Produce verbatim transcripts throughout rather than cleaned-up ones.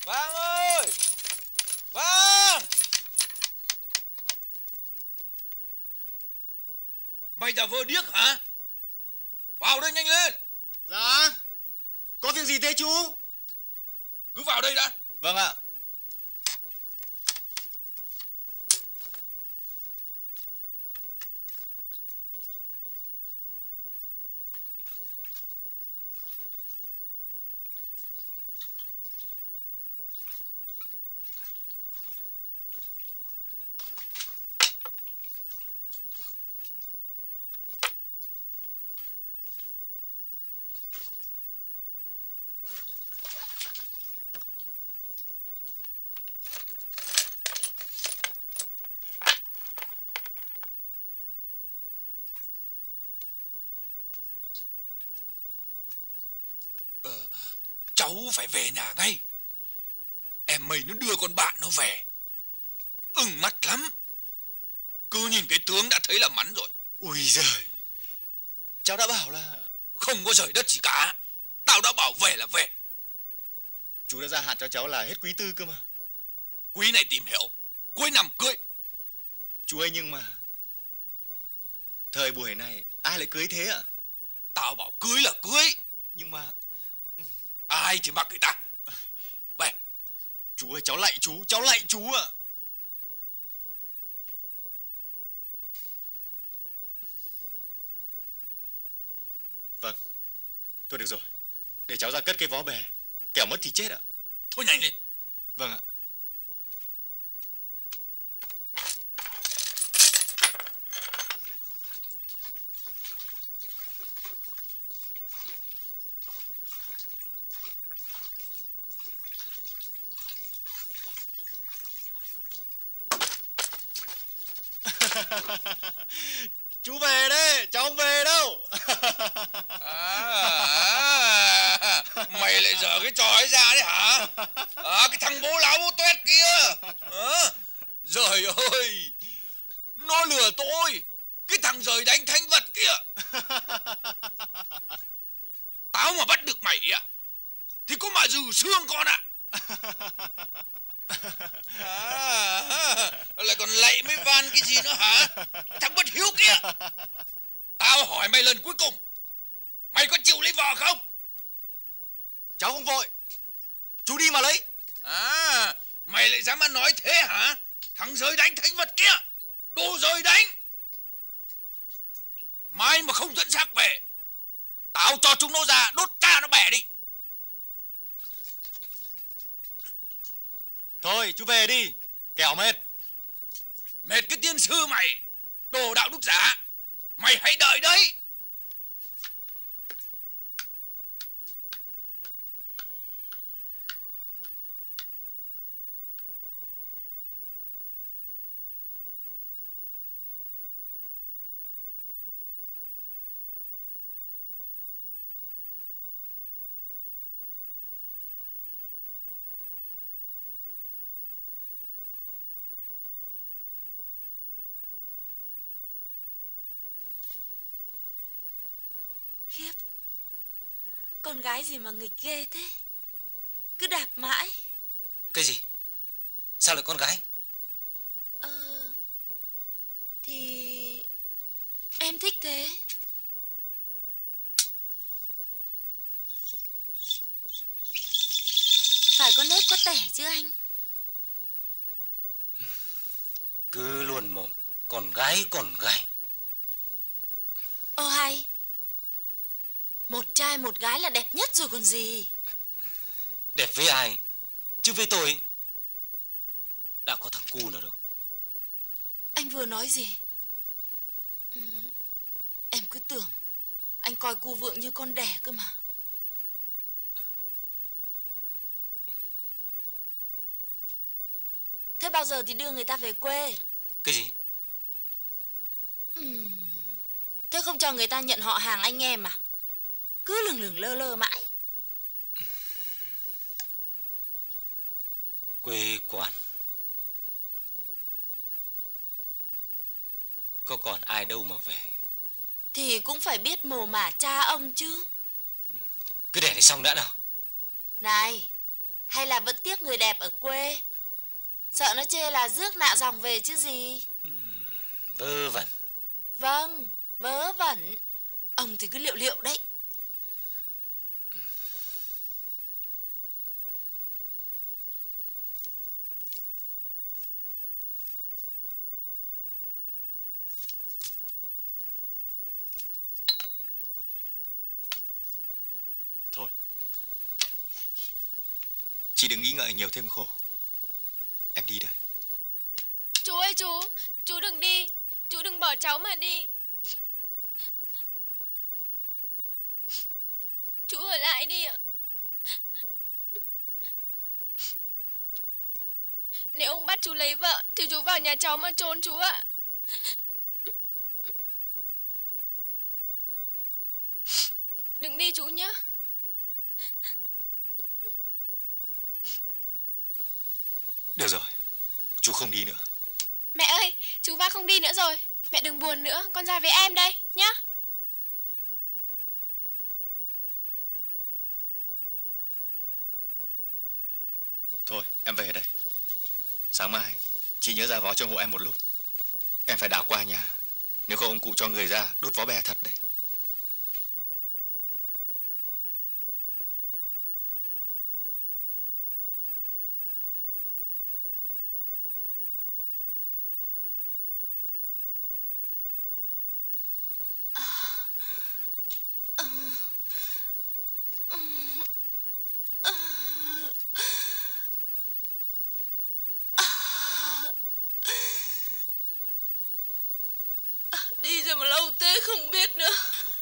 Vang ơi! Vang! Mày giả vờ điếc hả? Vào đây nhanh lên! Dạ. Có việc gì thế chú? Cứ vào đây đã. Vâng ạ. Cháu phải về nhà ngay. Em mày nó đưa con bạn nó về. Ưng mắt lắm. Cứ nhìn cái tướng đã thấy là mắn rồi. Ui giời. Cháu đã bảo là... Không có rời đất gì cả. Tao đã bảo về là về. Chú đã gia hạn cho cháu là hết quý tư cơ mà. Quý này tìm hiểu. Cuối năm cưới. Chú ơi, nhưng mà thời buổi này ai lại cưới thế ạ? Tao bảo cưới là cưới. Nhưng mà ai thì mặc người ta. Về. Chú ơi, cháu lạy chú. Cháu lạy chú ạ. Vâng. Thôi được rồi. Để cháu ra cất cái vó bè. Kẻo mất thì chết ạ. Thôi nhanh lên. Vâng ạ. Chú về đấy, cháu không về đâu. à, à, Mày lại dở cái trò ấy ra đấy hả? À, cái thằng bố láo bố tuét kia. À, trời ơi, nó lừa tôi. Cái thằng rời đánh thánh vật kia. Tao mà bắt được mày à thì có mà dừ xương con ạ. À, à, lại còn lạy mấy van cái gì nữa hả? Thằng bất hiếu kia. Tao hỏi mày lần cuối cùng, mày có chịu lấy vợ không? Cháu không vội. Chú đi mà lấy. À, mày lại dám ăn nói thế hả? Thằng rơi đánh thánh vật kia. Đồ rơi đánh. Mai mà không dẫn xác về, tao cho chúng nó ra đốt cha nó bẻ đi. Thôi chú về đi, kẻo mệt. Mệt cái tiên sư mày. Đồ đạo đức giả. Mày hãy đợi đấy. Khiếp. Con gái gì mà nghịch ghê thế. Cứ đạp mãi. Cái gì? Sao lại con gái? Ờ Thì em thích thế. Phải có nếp có tẻ chứ anh? Cứ luôn mồm con gái con gái. Ô hay. Một trai một gái là đẹp nhất rồi còn gì. Đẹp với ai? Chứ với tôi đã có thằng cu nào đâu. Anh vừa nói gì? Ừ, em cứ tưởng anh coi cu Vượng như con đẻ cơ mà. Thế bao giờ thì đưa người ta về quê? Cái gì? Ừ, thế không cho người ta nhận họ hàng anh em à? Cứ lừng lừng lơ lơ mãi. Quê quán có còn ai đâu mà về. Thì cũng phải biết mồ mả cha ông chứ. Cứ để đấy xong đã nào. Này, Hay là vẫn tiếc người đẹp ở quê? Sợ nó chê là rước nạ dòng về chứ gì. Vớ vẩn. Vâng, vớ vẩn. Ông thì cứ liệu liệu đấy. Thôi, chị đừng nghĩ ngợi nhiều thêm khổ. Em đi đây. Chú ơi chú, chú đừng đi. Chú đừng bỏ cháu mà đi. Chú ở lại đi ạ. Nếu ông bắt chú lấy vợ thì chú vào nhà cháu mà trốn chú ạ. Đừng đi chú nhé. Được rồi, chú không đi nữa. Mẹ ơi, chú Va không đi nữa rồi. Mẹ đừng buồn nữa, con ra với em đây nhá. Thôi, em về đây. Sáng mai, chị nhớ ra vó trong hộ em một lúc. Em phải đảo qua nhà. Nếu không ông cụ cho người ra đốt vó bè thật đấy. Đi rồi mà lâu thế không biết nữa.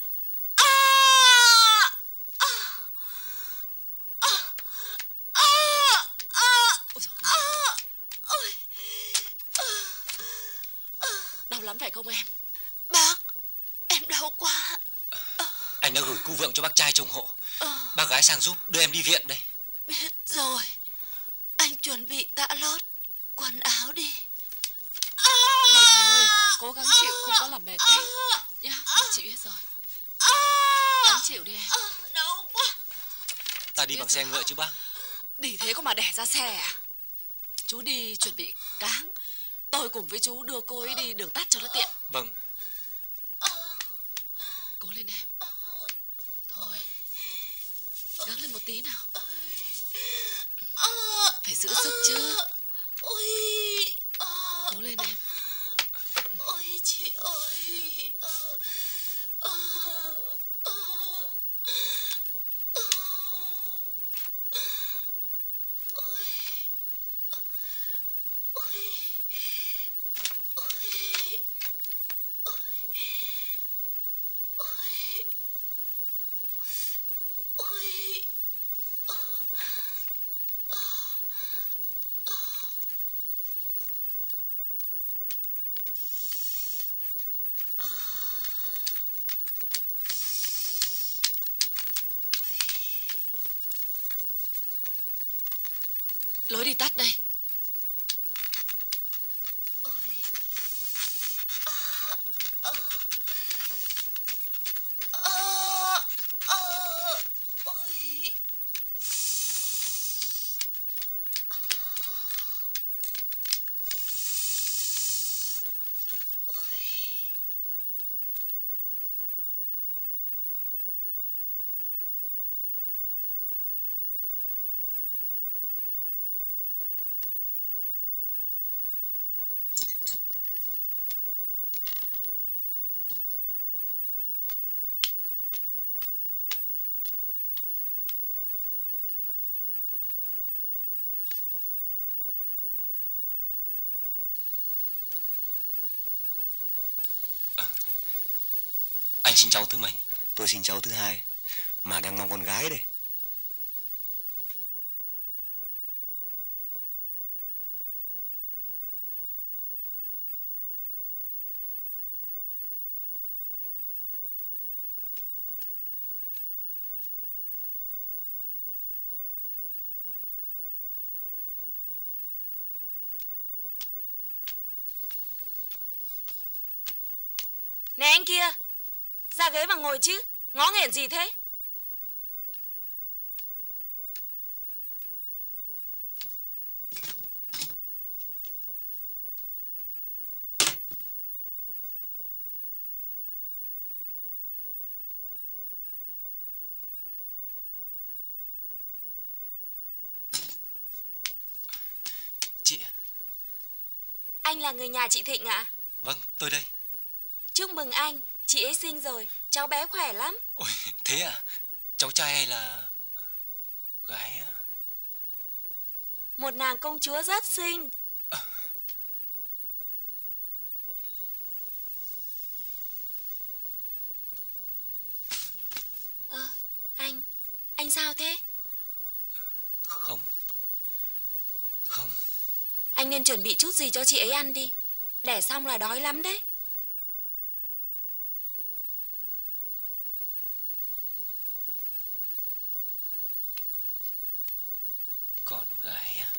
Đau lắm phải không em? Bác, em đau quá. Anh đã gửi cu vượng cho bác trai trông hộ. Bác gái sang giúp đưa em đi viện đây. Biết rồi. Anh chuẩn bị tạ lót, quần áo đi. Thôi thôi, cố gắng chịu, không có làm mệt đấy nhá. Chị biết rồi. Gắng chịu đi em. Đau quá. Ta đi bằng xe ngựa chứ bác. Đi thế có mà đẻ ra xe à? Chú đi chuẩn bị cáng. Tôi cùng với chú đưa cô ấy đi đường tắt cho nó tiện. Vâng. Cố lên em. Thôi, gắng lên một tí nào. Phải giữ sức chứ. Cố lên em. Ôi chị ơi. Lối đi tắt đây. Anh sinh cháu thứ mấy? Tôi sinh cháu thứ hai, mà đang mong con gái đây. Nè anh kia, ra ghế mà ngồi chứ, ngó nghiền gì thế? Anh là người nhà chị Thịnh ạ? À? Vâng, tôi đây. Chúc mừng anh, chị ấy sinh rồi, cháu bé khỏe lắm. Ôi, thế à? Cháu trai hay là gái à? Một nàng công chúa rất xinh. À. Ờ, anh, anh sao thế? Không, không. Anh nên chuẩn bị chút gì cho chị ấy ăn đi. Đẻ xong là đói lắm đấy. Con gái à?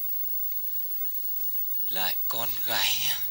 Lại con gái à?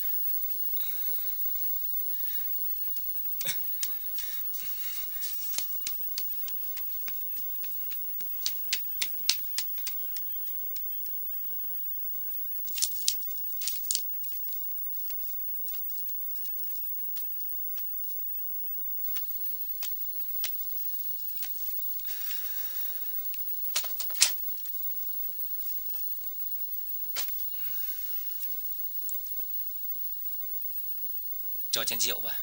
Cho chén rượu bà.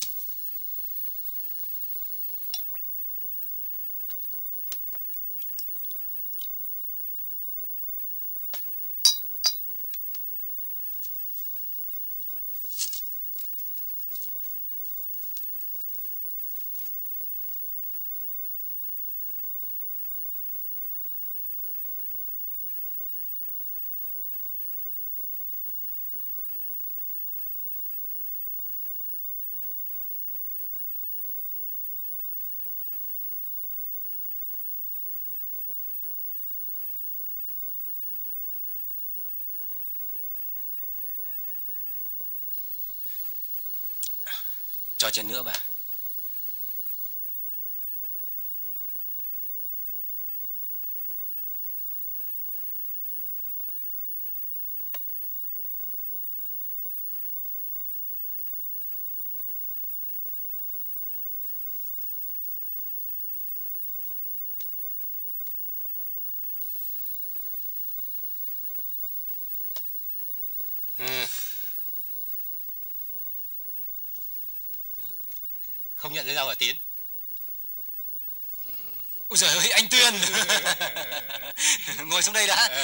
Cho chén nữa bà. Ừ. Không nhận thấy đâu hả Tiến? Ôi giời ơi, anh Tuyên. Ngồi xuống đây đã.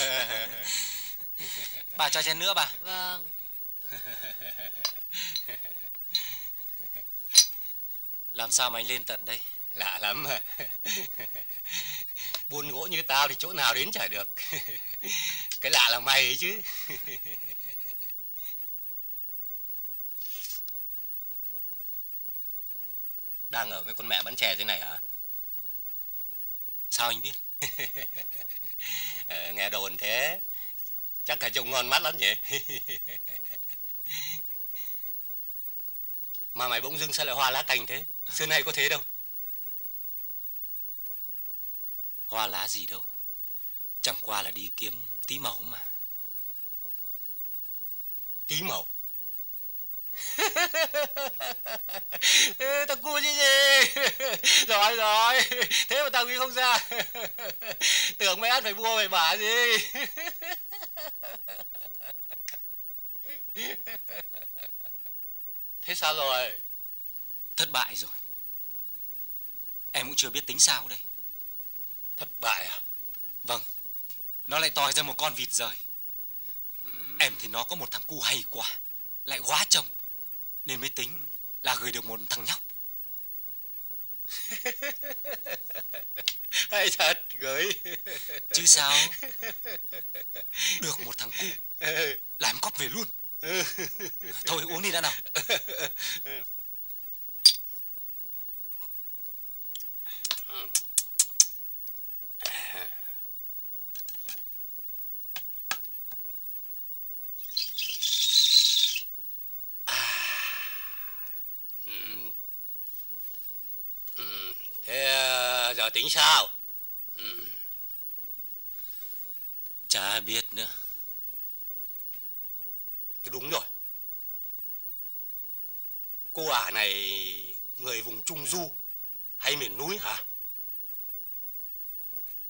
Bà cho chén nữa bà. Vâng. Làm sao mà anh lên tận đây? Lạ lắm mà. Buôn gỗ như tao thì chỗ nào đến chả được. Cái lạ là mày ấy chứ. Đang ở với con mẹ bán chè thế này hả? Sao anh biết? ờ, nghe đồn thế. Chắc là trông ngon mắt lắm nhỉ. Mà mày bỗng dưng sao lại hoa lá cành thế? Xưa nay có thế đâu. Hoa lá gì đâu. Chẳng qua là đi kiếm tí mẩu mà. Tí mẩu? Thằng cu gì gì? Rồi rồi. Thế mà tao nghĩ không ra. Tưởng mày ăn phải mua phải bả gì. Thế sao rồi? Thất bại rồi. Em cũng chưa biết tính sao đây. Thất bại à? Vâng. Nó lại toi ra một con vịt rời. uhm. Em thì nó có một thằng cu hay quá, lại quá chồng, nên mới tính là gửi được một thằng nhóc. Hay thật, gửi. Chứ sao. Được một thằng cu làm cóp về luôn. Thôi uống đi đã nào. Thế giờ tính sao? Ừ. Chả biết nữa. Đúng rồi. Cô ả này người vùng Trung Du hay miền núi hả?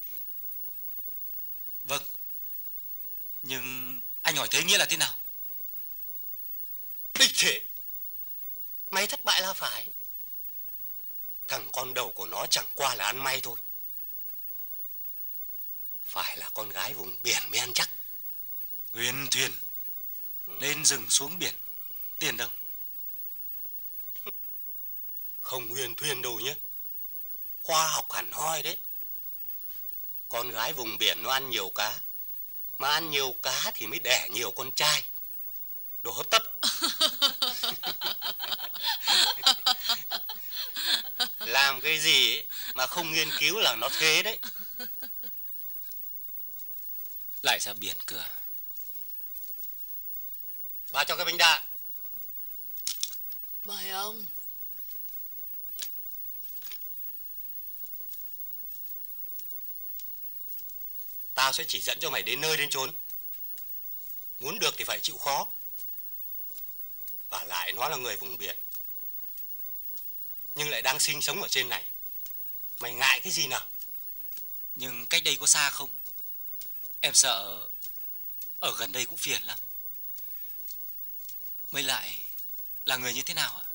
Vâng. Nhưng anh hỏi thế nghĩa là thế nào? thể. Mày thất bại là phải. Thằng con đầu của nó chẳng qua là ăn may thôi. Phải là con gái vùng biển mới ăn chắc. Huyền thuyền lên rừng xuống biển, tiền đâu? Không huyền thuyền đâu nhé. Khoa học hẳn hoi đấy. Con gái vùng biển nó ăn nhiều cá, mà ăn nhiều cá thì mới đẻ nhiều con trai. Đồ hấp tấp. Làm cái gì ấy mà không nghiên cứu là nó thế đấy. Lại ra biển cửa. Bà cho cái bánh đa. Mời ông. Tao sẽ chỉ dẫn cho mày đến nơi đến chốn. Muốn được thì phải chịu khó. Và lại nó là người vùng biển, nhưng lại đang sinh sống ở trên này. Mày ngại cái gì nào? Nhưng cách đây có xa không? Em sợ ở gần đây cũng phiền lắm. Mới lại là người như thế nào ạ?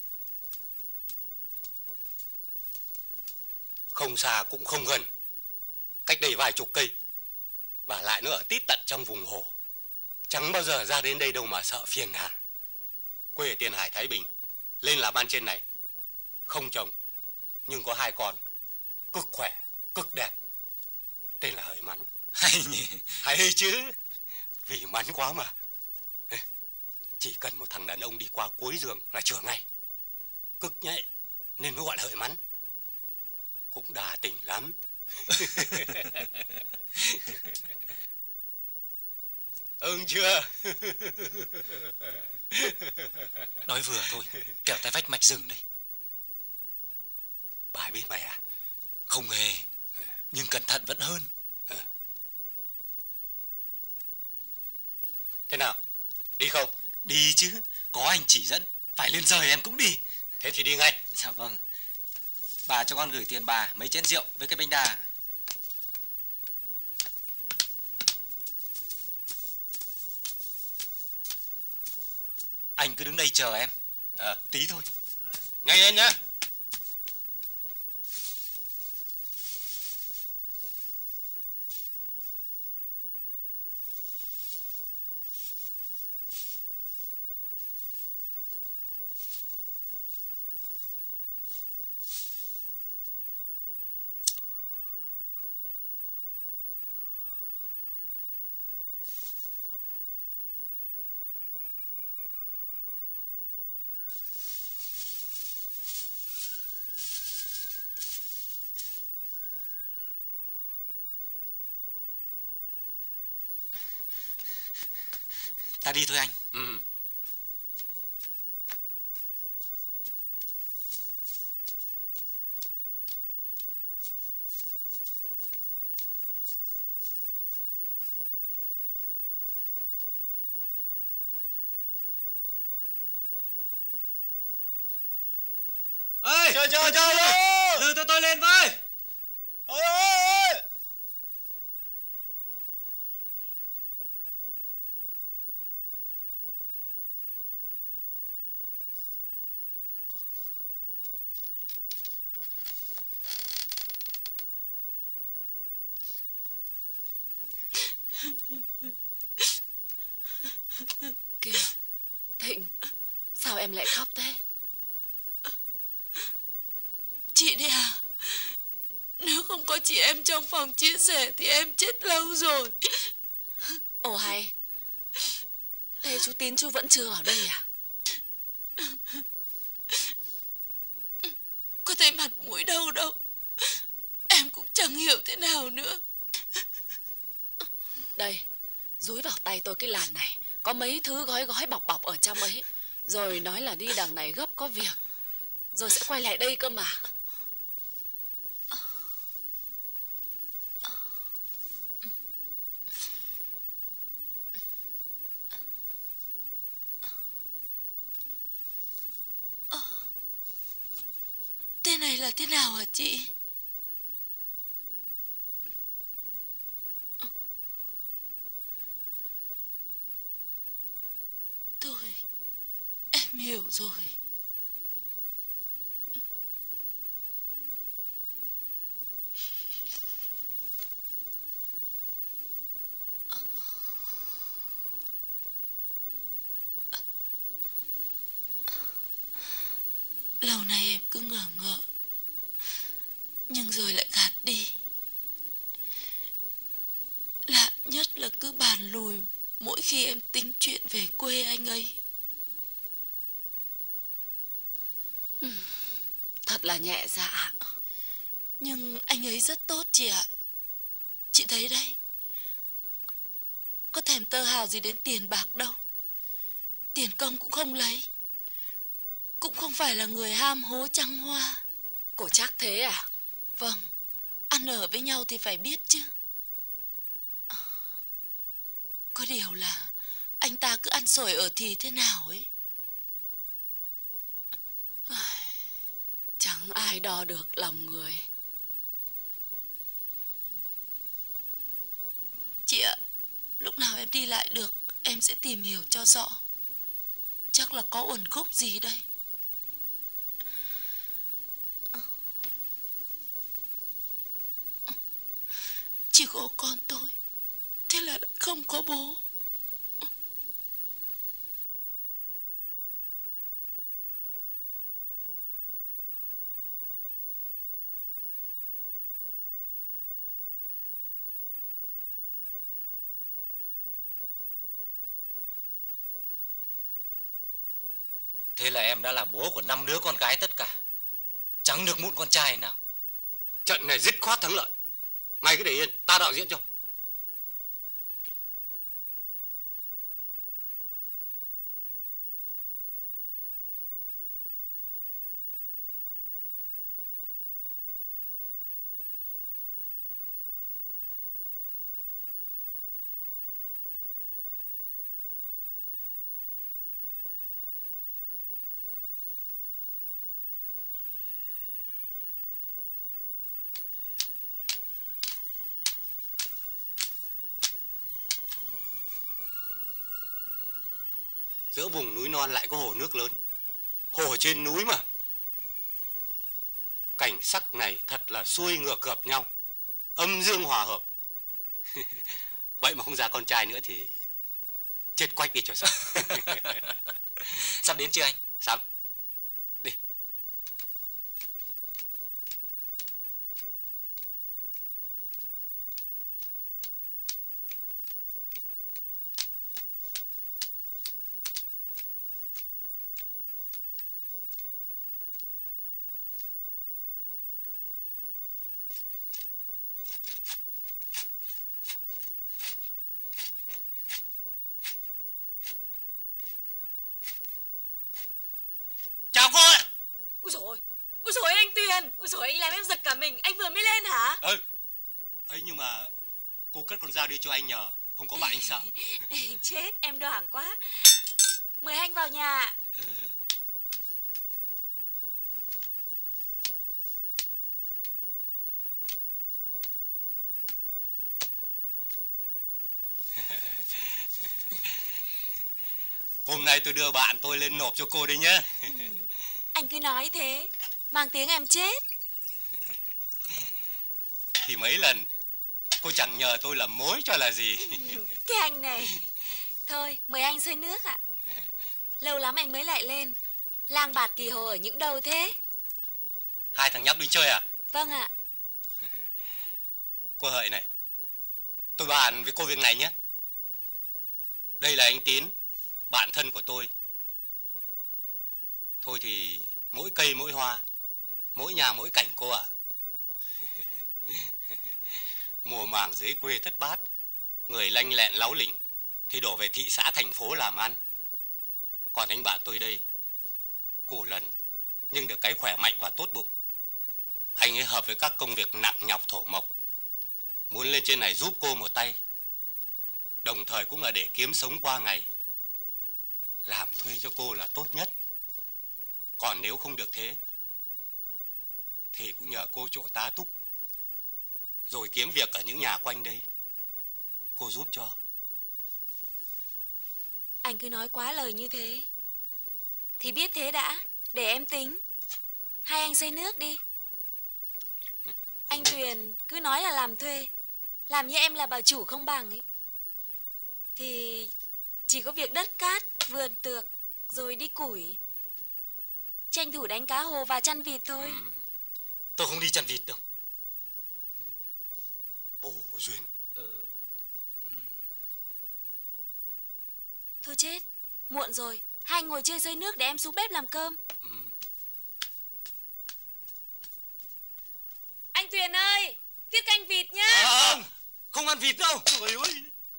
Không xa cũng không gần, cách đây vài chục cây. Và lại nó ở tít tận trong vùng hồ. Chẳng bao giờ ra đến đây đâu mà sợ phiền hà. Quê ở Tiền Hải, Thái Bình, lên làm ăn trên này. Không chồng, nhưng có hai con. Cực khỏe, cực đẹp. Tên là Hợi Mắn. Hay nhỉ? Hay chứ. Vì mắn quá mà. Chỉ cần một thằng đàn ông đi qua cuối giường là chữa ngay. Cực nhạy nên mới gọi là Hợi Mắn. Cũng đa tình lắm. Ưng chưa? Nói vừa thôi, kẻo tay vách mạch rừng đấy. Bà biết mày à? Không hề, nhưng cẩn thận vẫn hơn. À. Thế nào? Đi không? Đi chứ, có anh chỉ dẫn, phải lên rời em cũng đi. Thế thì đi ngay. Dạ vâng. Bà cho con gửi tiền bà mấy chén rượu với cái bánh đa. Anh cứ đứng đây chờ em. À. Tí thôi. Nhanh lên nhá. Ta đi thôi anh. Ừ. Ê, Chờ chờ chờ. Đưa tôi tôi lên với. Ôi ôi. Kìa, Thịnh, sao em lại khóc thế? Chị đi à? Nếu không có chị em trong phòng chia sẻ thì em chết lâu rồi. Ồ hay. Thế chú Tín chú vẫn chưa ở đây à? Có thấy mặt mũi đâu đâu. Em cũng chẳng hiểu thế nào nữa. Đây, dúi vào tay tôi cái làn này. Có mấy thứ gói gói bọc bọc ở trong ấy. Rồi nói là đi đằng này gấp có việc. Rồi sẽ quay lại đây cơ mà. Thế này là thế nào hả chị? Thôi, em hiểu rồi. Lâu nay em cứ ngờ ngợ, nhưng rồi lại gạt đi. Lạ nhất là cứ bàn lùi mỗi khi em tính chuyện về quê anh ấy. Thật là nhẹ dạ. Nhưng anh ấy rất tốt chị ạ. Chị thấy đấy, có thèm tơ hào gì đến tiền bạc đâu. Tiền công cũng không lấy, cũng không phải là người ham hố trăng hoa. Cô chắc thế à? Vâng, ăn ở với nhau thì phải biết chứ. Có điều là anh ta cứ ăn xổi ở thì thế nào ấy. Chẳng ai đo được lòng người. Chị ạ, lúc nào em đi lại được em sẽ tìm hiểu cho rõ. Chắc là có uẩn khúc gì đây. Chỉ có con tôi, thế là không có bố. Thế là em đã là bố của năm đứa con gái tất cả, chẳng được mụn con trai nào. Trận này dứt khoát thắng lợi. Mày cứ để yên, ta đạo diễn cho. Giữa vùng núi non lại có hồ nước lớn. Hồ trên núi mà. Cảnh sắc này thật là xuôi ngược gặp nhau, âm dương hòa hợp. Vậy mà không ra con trai nữa thì chết quách đi cho sao. Sắp đến chưa anh? Sắp. Đi. Chào cô ạ. Úi dồi ôi, úi dồi anh Tuyền. Úi dồi anh làm em giật cả mình. Anh vừa mới lên hả? Ừ. Ấy nhưng mà cô cất con dao đi cho anh nhờ, không có bạn anh sợ. Chết, em đoảng quá. Mời anh vào nhà. Ừ. Hôm nay tôi đưa bạn tôi lên nộp cho cô đấy nhé. Ừ. Anh cứ nói thế, mang tiếng em chết. Thì mấy lần cô chẳng nhờ tôi làm mối cho là gì. Ừ, cái anh này. Thôi, mời anh xơi nước ạ. Lâu lắm anh mới lại lên. Lang bạt kỳ hồ ở những đâu thế? Hai thằng nhóc đi chơi à? Vâng ạ. Cô Hợi này, tôi bàn với cô việc này nhé. Đây là anh Tín, bạn thân của tôi. Thôi thì mỗi cây mỗi hoa, mỗi nhà mỗi cảnh cô ạ. Mùa màng dưới quê thất bát, người lanh lẹn láu lỉnh thì đổ về thị xã thành phố làm ăn. Còn anh bạn tôi đây, củ lần nhưng được cái khỏe mạnh và tốt bụng. Anh ấy hợp với các công việc nặng nhọc thổ mộc, muốn lên trên này giúp cô một tay, đồng thời cũng là để kiếm sống qua ngày. Làm thuê cho cô là tốt nhất. Còn nếu không được thế thì cũng nhờ cô chỗ tá túc, rồi kiếm việc ở những nhà quanh đây, cô giúp cho. Anh cứ nói quá lời như thế Thì biết thế đã, để em tính. Hai anh xơi nước đi. Anh Tuyền cứ nói là làm thuê, làm như em là bà chủ không bằng ấy. Thì chỉ có việc đất cát, vườn tược, rồi đi củi, tranh thủ đánh cá hồ và chăn vịt thôi. Ừ. Tôi không đi chăn vịt đâu. Bồ Duyên. Ờ... Thôi chết, muộn rồi. Hai anh ngồi chơi xơi nước để em xuống bếp làm cơm. Ừ. Anh Tuyền ơi, tiết canh vịt nhá. À, không, không ăn vịt đâu. Trời ơi.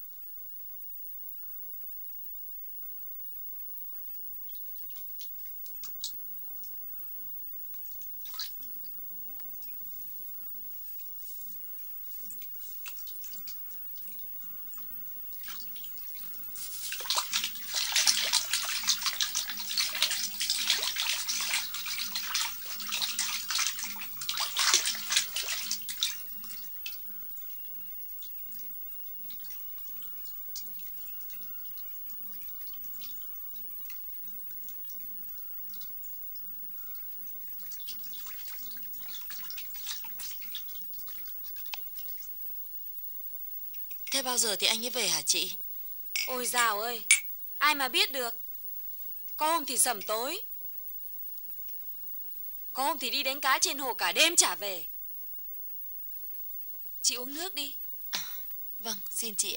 Thế bao giờ thì anh ấy về hả chị? Ôi dào ơi, ai mà biết được. Có hôm thì sẩm tối, có hôm thì đi đánh cá trên hồ cả đêm chả về. Chị uống nước đi. À, vâng, xin chị ạ.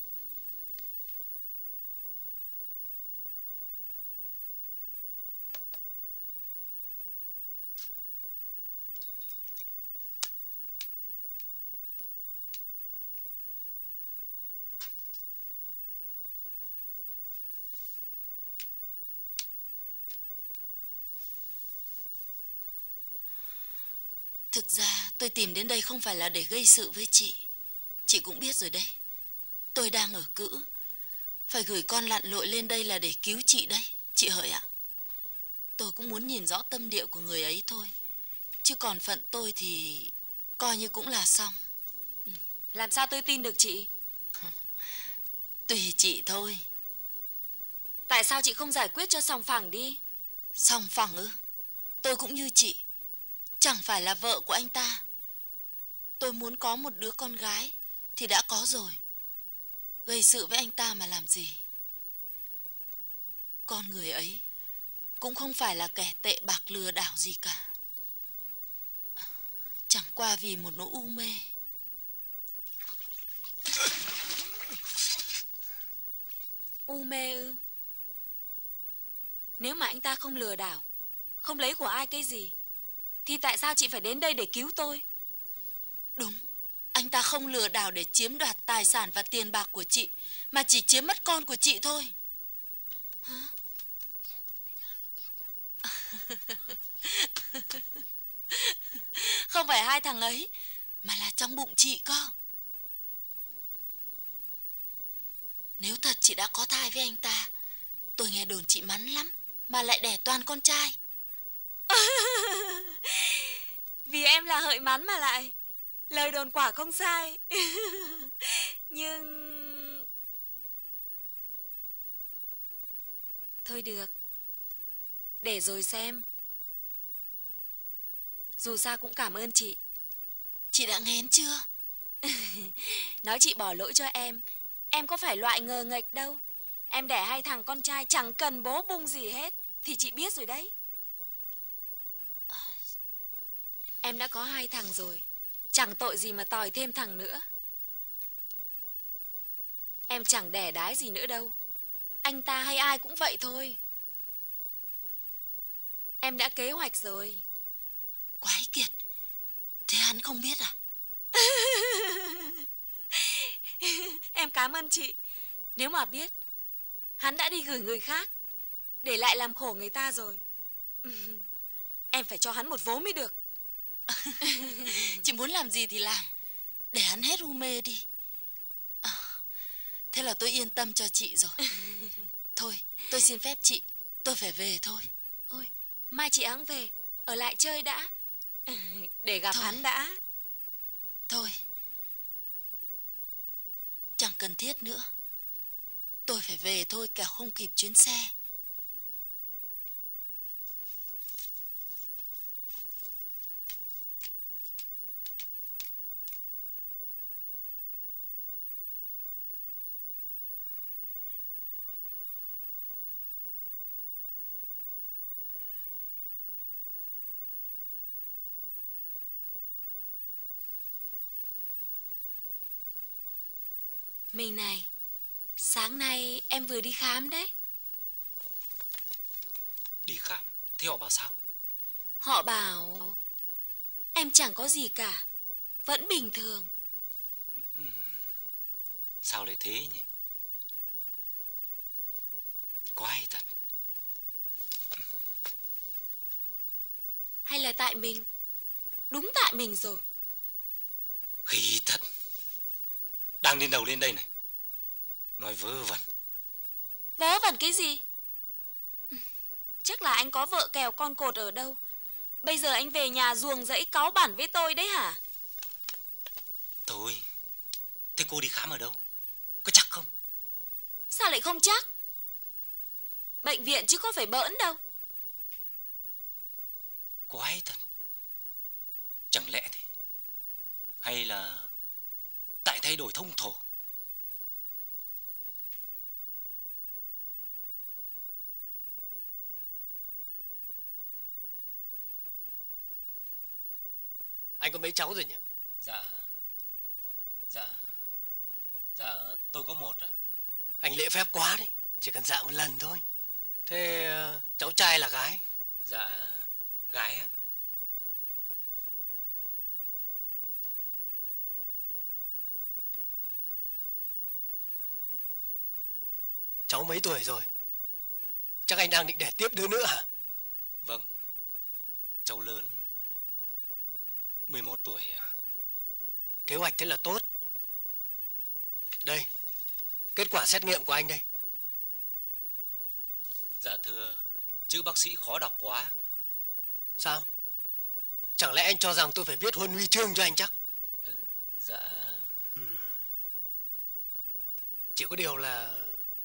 Thực ra tôi tìm đến đây không phải là để gây sự với chị. Chị cũng biết rồi đấy. Tôi đang ở cữ, phải gửi con lặn lội lên đây là để cứu chị đấy, chị Hợi ạ. Tôi cũng muốn nhìn rõ tâm địa của người ấy thôi. Chứ còn phận tôi thì coi như cũng là xong. Làm sao tôi tin được chị? Tùy chị thôi. Tại sao chị không giải quyết cho sòng phẳng đi? Sòng phẳng ư? Tôi cũng như chị, chẳng phải là vợ của anh ta. Tôi muốn có một đứa con gái thì đã có rồi. Gây sự với anh ta mà làm gì? Con người ấy cũng không phải là kẻ tệ bạc lừa đảo gì cả. Chẳng qua vì một nỗi u mê. U mê ư? Nếu mà anh ta không lừa đảo, không lấy của ai cái gì, thì tại sao chị phải đến đây để cứu tôi? Đúng, anh ta không lừa đảo để chiếm đoạt tài sản và tiền bạc của chị, mà chỉ chiếm mất con của chị thôi. Hả? Không phải hai thằng ấy, mà là trong bụng chị cơ. Nếu thật chị đã có thai với anh ta, tôi nghe đồn chị mắn lắm, mà lại đẻ toàn con trai. Vì em là hợi mắn mà lại. Lời đồn quả không sai. Nhưng... Thôi được, để rồi xem. Dù sao cũng cảm ơn chị. Chị đã ngén chưa? Nói chị bỏ lỗi cho em, em có phải loại ngờ nghệch đâu. Em đẻ hai thằng con trai chẳng cần bố bung gì hết, thì chị biết rồi đấy. Em đã có hai thằng rồi, chẳng tội gì mà tòi thêm thằng nữa. Em chẳng đẻ đái gì nữa đâu. Anh ta hay ai cũng vậy thôi. Em đã kế hoạch rồi. Quái kiệt, thế hắn không biết à? Em cảm ơn chị. Nếu mà biết, hắn đã đi gửi người khác, để lại làm khổ người ta rồi. Em phải cho hắn một vố mới được. Chị muốn làm gì thì làm, để hắn hết u mê đi. À, thế là tôi yên tâm cho chị rồi. Thôi, tôi xin phép chị, tôi phải về thôi. Ôi, mai chị hẵng về, ở lại chơi đã, để gặp Thôi. hắn đã. Thôi, chẳng cần thiết nữa. Tôi phải về thôi, kẻo không kịp chuyến xe. Mình này, sáng nay em vừa đi khám đấy. Đi khám, thế họ bảo sao? Họ bảo em chẳng có gì cả, vẫn bình thường. Sao lại thế nhỉ? Quái thật. Hay là tại mình? Đúng tại mình rồi. Khỉ thật. Đang lên đầu lên đây này, nói vớ vẩn. Vớ vẩn cái gì? Chắc là anh có vợ kèo con cột ở đâu. Bây giờ anh về nhà ruồng rẫy cáu bẳn với tôi đấy hả? Thôi, thế cô đi khám ở đâu? Có chắc không? Sao lại không chắc? Bệnh viện chứ có phải bỡn đâu. Quái thật. Chẳng lẽ thế? Hay là tại thay đổi thông thổ? Anh có mấy cháu rồi nhỉ? Dạ Dạ Dạ tôi có một à. Anh lễ phép quá đấy, chỉ cần dạ một lần thôi. Thế ờ, cháu trai là gái? Dạ gái ạ. Cháu mấy tuổi rồi? Chắc anh đang định đẻ tiếp đứa nữa hả? Vâng, cháu lớn mười một tuổi ạ. Kế hoạch thế là tốt. Đây, kết quả xét nghiệm của anh đây. Dạ thưa, chữ bác sĩ khó đọc quá. Sao? Chẳng lẽ anh cho rằng tôi phải viết huân huy chương cho anh chắc? Dạ ừ. Chỉ có điều là...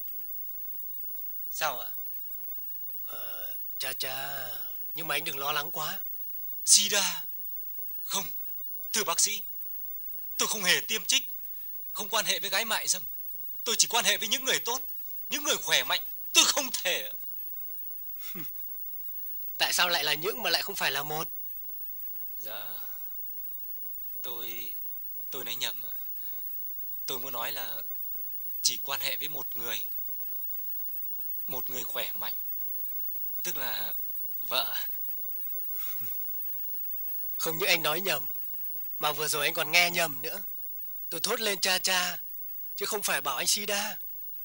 Sao ạ? Ờ, cha cha, nhưng mà anh đừng lo lắng quá. Sida? Không, thưa bác sĩ, tôi không hề tiêm trích, không quan hệ với gái mại dâm. Tôi chỉ quan hệ với những người tốt, những người khỏe mạnh. Tôi không thể. Tại sao lại là những mà lại không phải là một? Dạ, tôi... tôi nói nhầm ạ. Tôi muốn nói là chỉ quan hệ với một người. Một người khỏe mạnh, tức là vợ. Không những anh nói nhầm, mà vừa rồi anh còn nghe nhầm nữa. Tôi thốt lên cha cha, chứ không phải bảo anh sida.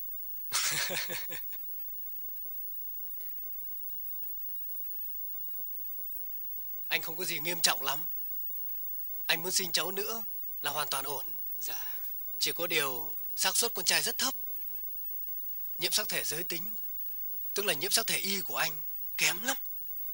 Anh không có gì nghiêm trọng lắm. Anh muốn sinh cháu nữa là hoàn toàn ổn. Dạ. Chỉ có điều xác suất con trai rất thấp. Nhiễm sắc thể giới tính, tức là nhiễm sắc thể Y của anh kém lắm.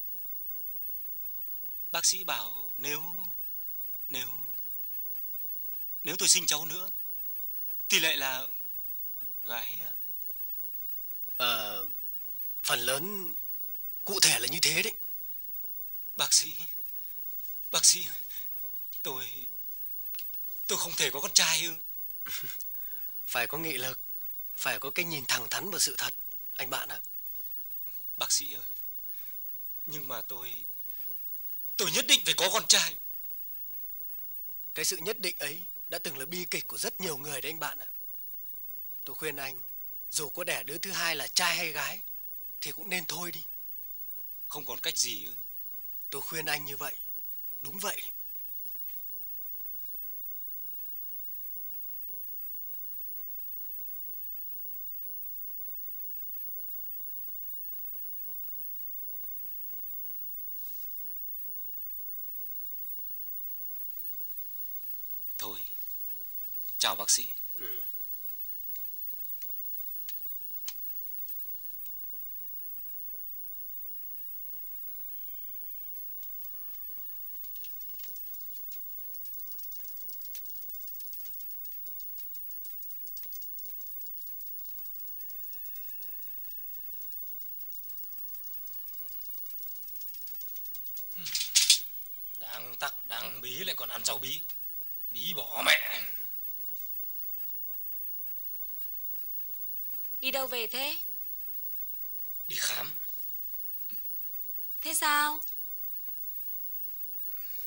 Bác sĩ bảo nếu Nếu Nếu tôi sinh cháu nữa thì lại là gái ạ. Ờ, phần lớn cụ thể là như thế đấy. Bác sĩ, bác sĩ, tôi tôi không thể có con trai ư? Phải có nghị lực, phải có cái nhìn thẳng thắn vào sự thật, anh bạn ạ. Bác sĩ ơi, nhưng mà tôi tôi nhất định phải có con trai. Cái sự nhất định ấy đã từng là bi kịch của rất nhiều người đấy anh bạn ạ. Tôi khuyên anh, dù có đẻ đứa thứ hai là trai hay gái thì cũng nên thôi đi. Không còn cách gì ư? Tôi khuyên anh như vậy. Đúng vậy. Thôi, chào bác sĩ. Ừ. Đang tắc đang bí lại còn ăn rau bí. Bí bỏ mẹ. Đi đâu về thế? Đi khám. Thế sao?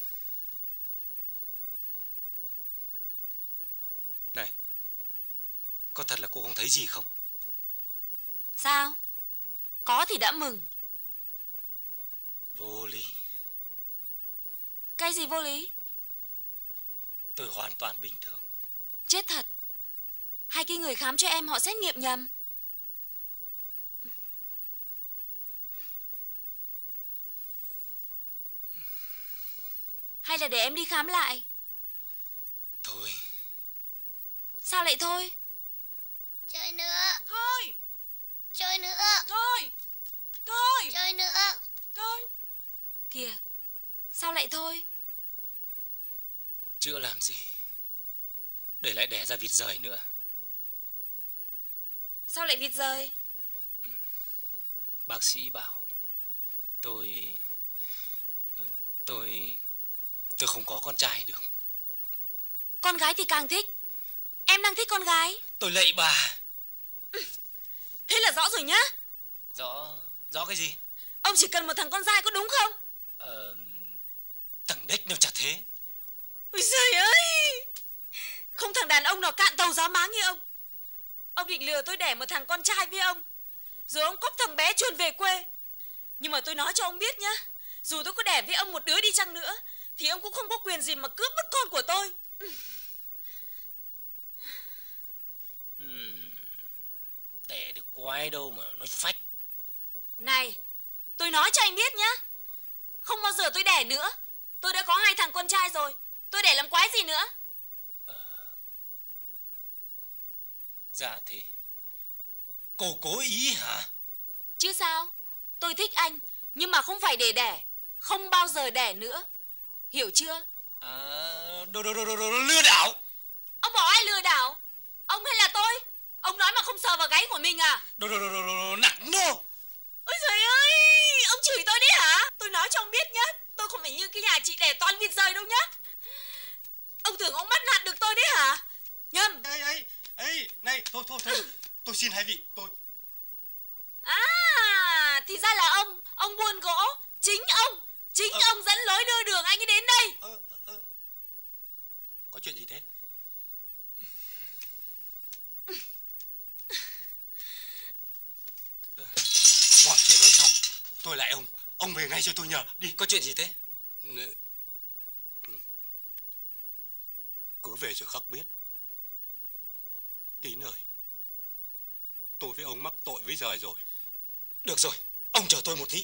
Này, Có thật là cô không thấy gì không? Sao? Có thì đã mừng. Vô lý. Cái gì vô lý? Tôi hoàn toàn bình thường. Chết thật. Hai cái người khám cho em họ xét nghiệm nhầm. Hay là để em đi khám lại? Thôi. Sao lại thôi? Chơi nữa. Thôi. Chơi nữa. Thôi. Thôi. Chơi nữa. Thôi. Kìa, sao lại thôi? Chữa làm gì? Để lại đẻ ra vịt rời nữa. Sao lại vịt rời? Bác sĩ bảo tôi tôi tôi không có con trai được. Con gái thì càng thích. Em đang thích con gái. Tôi lạy bà. Thế là rõ rồi nhá. Rõ rõ cái gì? Ông chỉ cần một thằng con trai có đúng không? Ờ, thằng đếch nó chả thế. Ôi giời ơi, không thằng đàn ông nào cạn tàu giáo má như ông. Ông định lừa tôi đẻ một thằng con trai với ông, rồi ông cóc thằng bé chuồn về quê. Nhưng mà tôi nói cho ông biết nhá, dù tôi có đẻ với ông một đứa đi chăng nữa thì ông cũng không có quyền gì mà cướp mất con của tôi. uhm, Đẻ được quái đâu mà nói phách. Này, tôi nói cho anh biết nhá, không bao giờ tôi đẻ nữa. Tôi đã có hai thằng con trai rồi, tôi đẻ làm quái gì nữa. Ờ, Dạ thế. Cô cố ý hả? Chứ sao, tôi thích anh, nhưng mà không phải để đẻ. Không bao giờ đẻ nữa. Hiểu chưa? À, đồ, đồ, đồ, đồ, đồ, lừa đảo. Ông bảo ai lừa đảo? Ông hay là tôi? Ông nói mà không sờ vào gáy của mình à? Đồ, đồ, đồ, đồ, đồ, nặng nô. Ôi trời ơi, ông chửi tôi đấy hả? Tôi nói cho ông biết nhá, tôi không phải như cái nhà chị đẻ toàn vịt rời đâu nhá. Ông tưởng ông bắt nạt được tôi đấy hả? Nhầm. Ê, ê, ê, này, thôi, thôi, thôi, tôi xin hai vị, tôi... À, thì ra là ông, ông buôn gỗ. Chính ông, chính ờ. ông dẫn lối đưa đường anh ấy đến đây. Ờ, ờ. Có chuyện gì thế? Mọi chuyện nói xong, tôi lại ông, ông về ngay cho tôi nhờ, đi. Có chuyện gì thế? Cứ về rồi khắc biết. Tín ơi, tôi với ông mắc tội với giời rồi. Được rồi, ông chờ tôi một tí.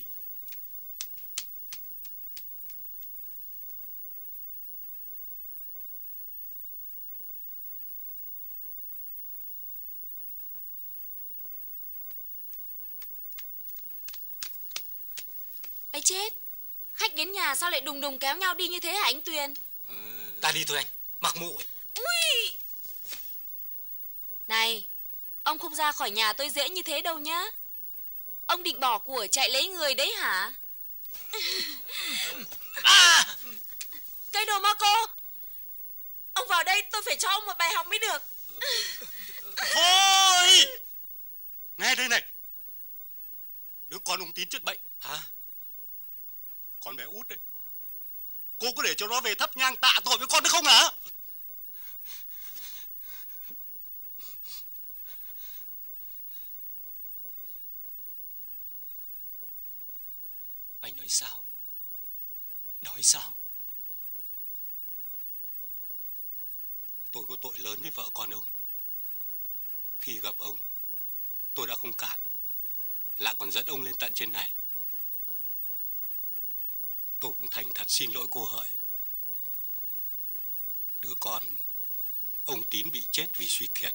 Ấy chết, khách đến nhà sao lại đùng đùng kéo nhau đi như thế hả anh Tuyền? Ừ... Ta đi thôi anh, mặc mụ ấy. Ui! Này, ông không ra khỏi nhà tôi dễ như thế đâu nhá. Ông định bỏ của chạy lấy người đấy hả? À! Cây đồ ma cô! Ông vào đây tôi phải cho ông một bài học mới được. Thôi! Nghe đây này. Đứa con ông Tín chết bệnh. Hả? Con bé út đấy. Cô có để cho nó về thắp nhang tạ tội với con được không hả? Anh nói sao? Nói sao? Tôi có tội lớn với vợ con ông. Khi gặp ông, tôi đã không cản, lại còn dẫn ông lên tận trên này. Tôi cũng thành thật xin lỗi cô Hợi. Đứa con ông Tín bị chết vì suy kiệt,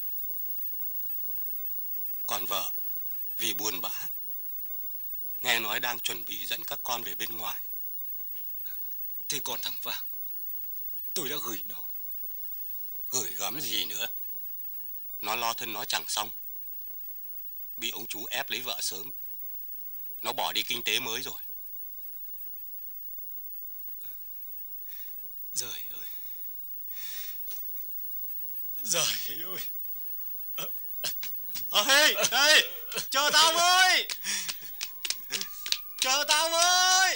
còn vợ vì buồn bã, nghe nói đang chuẩn bị dẫn các con về bên ngoài. Thế còn thằng Vàng, tôi đã gửi nó. Gửi gắm gì nữa? Nó lo thân nó chẳng xong, bị ông chú ép lấy vợ sớm. Nó bỏ đi kinh tế mới rồi. Giời ơi, giời ơi. Ơ hey, hey, chờ tao với. Chờ tao với.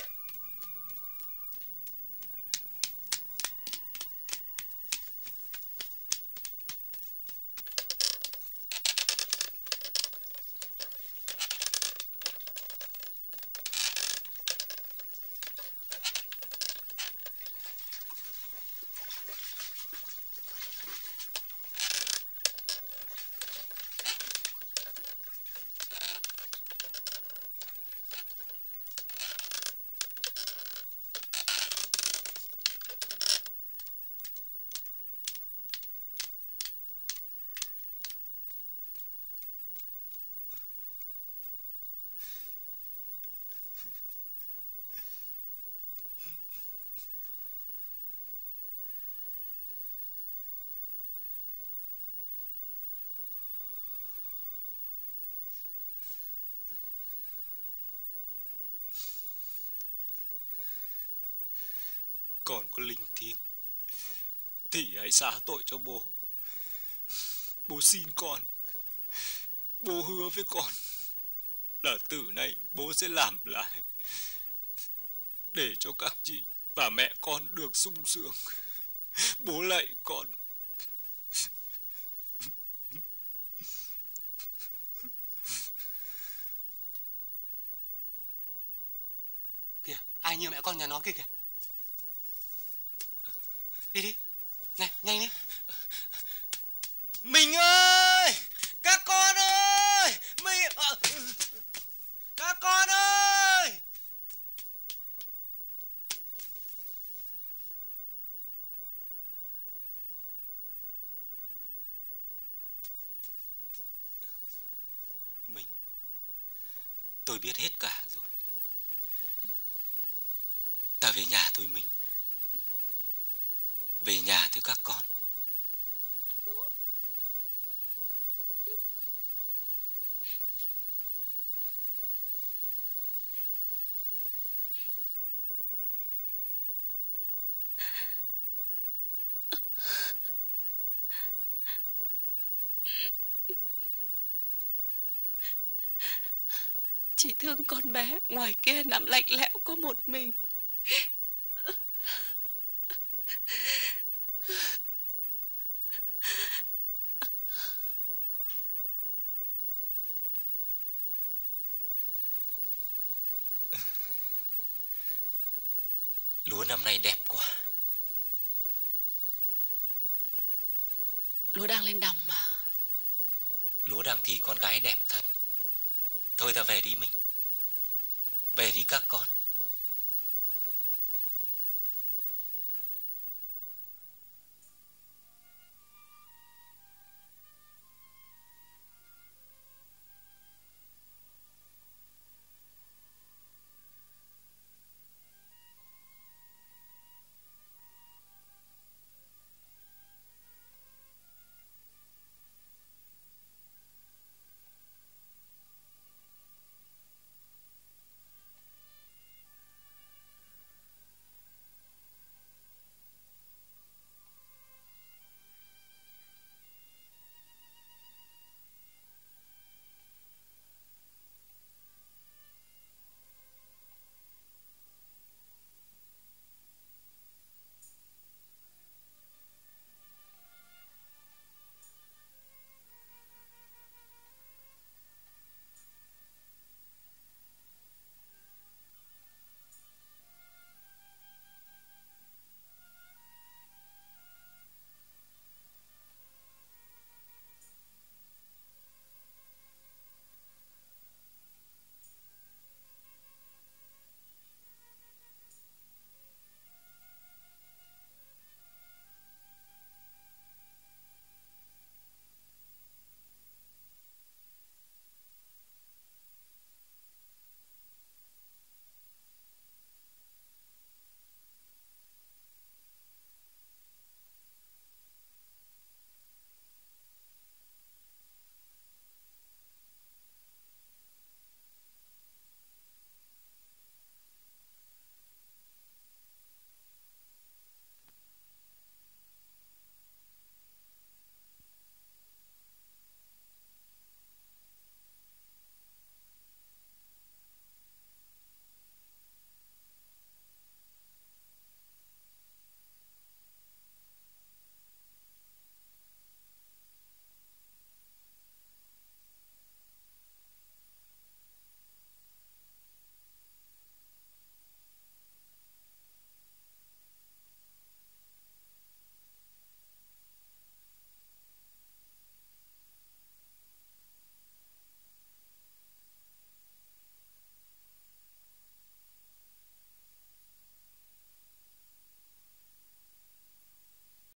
con có linh thiêng thì hãy xá tội cho bố. Bố xin con, bố hứa với con là từ nay bố sẽ làm lại để cho các chị và mẹ con được sung sướng. Bố lạy con. Kìa, ai như mẹ con nhà nó kia kìa. Đi đi, này, nhanh đi. Mình ơi, các con ơi, mình, các con ơi. Mình, tôi biết hết cả rồi. Ta về nhà thôi mình. Về nhà thôi các con. Chị thương con bé ngoài kia nằm lạnh lẽo có một mình. Lúa năm nay đẹp quá. Lúa đang lên đồng mà. Lúa đang thì con gái đẹp thật. Thôi ta về đi mình. Về đi các con.